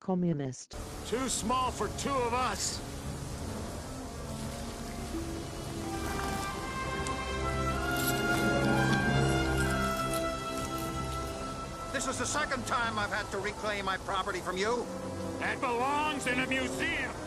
communist. Too small for two of us. This is the second time I've had to reclaim my property from you. That belongs in a museum.